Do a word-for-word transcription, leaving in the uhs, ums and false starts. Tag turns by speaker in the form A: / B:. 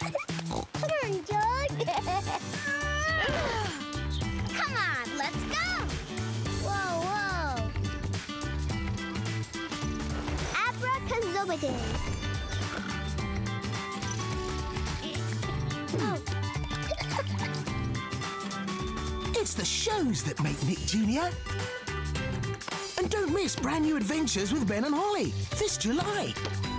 A: Come on, George. Come on, let's go. Whoa, whoa. Abracadabra. Oh.
B: It's the shows that make Nick Junior And don't miss brand new adventures with Ben and Holly this July.